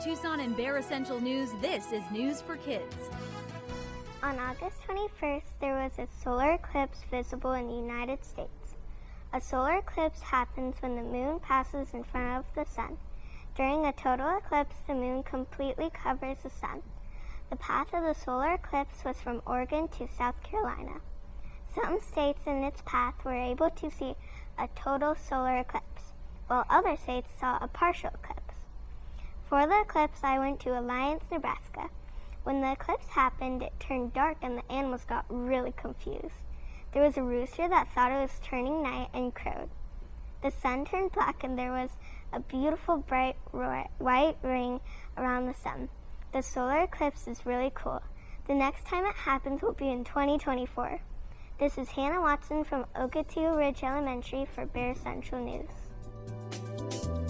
Tucson and Bear Essential News, this is News for Kids. On August 21st, there was a solar eclipse visible in the United States. A solar eclipse happens when the moon passes in front of the sun. During a total eclipse, the moon completely covers the sun. The path of the solar eclipse was from Oregon to South Carolina. Some states in its path were able to see a total solar eclipse, while other states saw a partial eclipse. For the eclipse, I went to Alliance, Nebraska. When the eclipse happened, it turned dark and the animals got really confused. There was a rooster that thought it was turning night and crowed. The sun turned black and there was a beautiful bright white ring around the sun. The solar eclipse is really cool. The next time it happens will be in 2024. This is Hannah Watson from Ocotillo Ridge Elementary for Bear Central News.